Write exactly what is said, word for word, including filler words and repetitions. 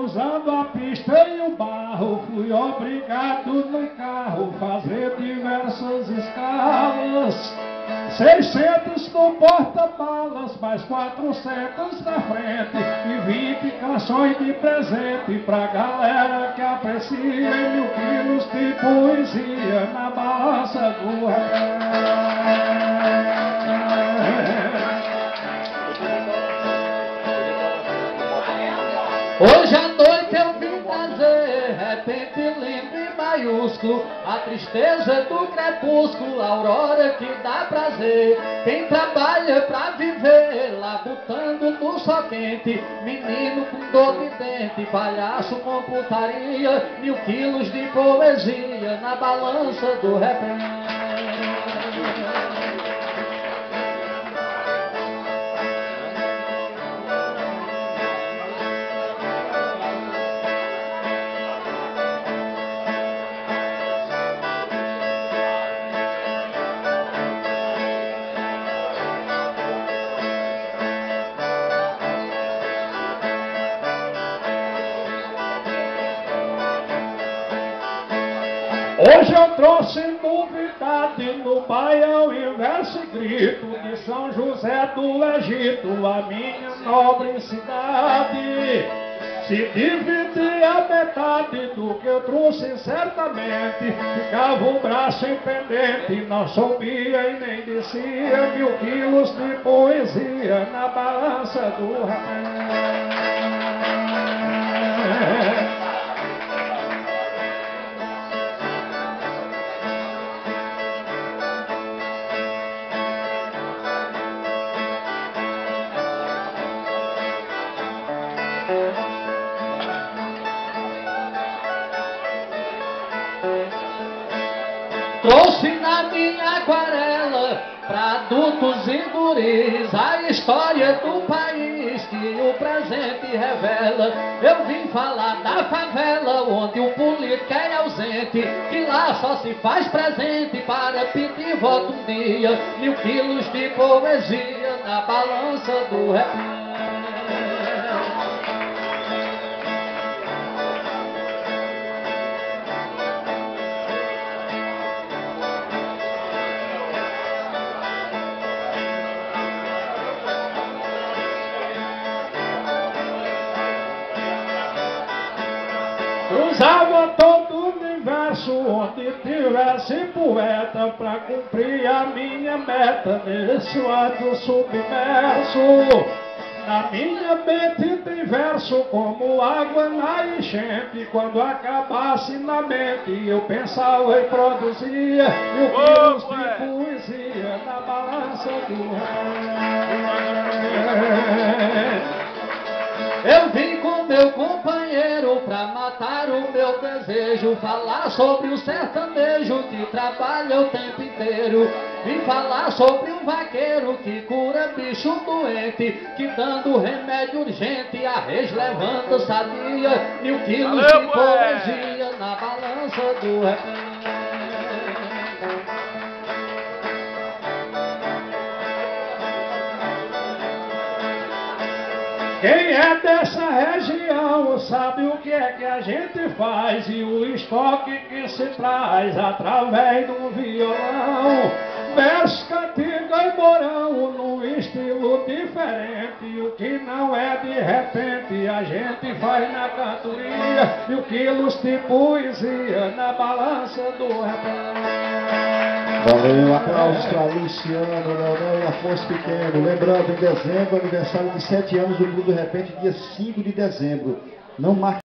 usando a pista e o barro, fui obrigado no carro fazer diversas escalas. Seiscentos no porta-malas, mais quatrocentos na frente e vinte canções de presente pra galera que aprecia mil quilos de poesia na balança do ré. Hoje à noite eu vim trazer repente lindo e maiúsculo, a tristeza do crepúsculo, a aurora que dá prazer. Quem trabalha pra viver, labutando no sol quente, menino com dor de dente, palhaço com putaria, mil quilos de poesia na balança do repente. Hoje eu trouxe novidade no baião e verso e grito de São José do Egito, a minha nobre cidade. Se dividir a metade do que eu trouxe certamente, ficava um braço em pendente, não subia e nem descia mil quilos de poesia na balança do rapé. Trouxe na minha aquarela para adultos e guris a história do país que o presente revela. Eu vim falar da favela onde o político é ausente, que lá só se faz presente para pedir voto um dia. Mil quilos de poesia na balança do repente. Cruzava todo o universo onde tivesse poeta pra cumprir a minha meta nesse ato submerso. Na minha mente tem verso como água na enchente, quando acabasse na mente eu pensava e produzia mil quilos de poesia na balança do ré. Eu vim com meu companheiro pra matar o meu desejo, falar sobre o sertanejo que trabalha o tempo inteiro. Vim falar sobre um vaqueiro que cura bicho doente, que dando remédio urgente a res levanta sadia. Mil quilos Valeu, de poesia na balança do repente. Quem é dessa região sabe o que é que a gente faz e o estoque que se traz através de um violão. Verso, cantiga e morão num estilo diferente, o que não é de repente a gente faz na cantoria. Mil quilos de poesia na balança do repente. Valeu, aplausos para Luciano, Leonel e Afonso Pequeno. Lembrando, em dezembro, aniversário de sete anos do Clube do Repente, dia cinco de dezembro. Não marque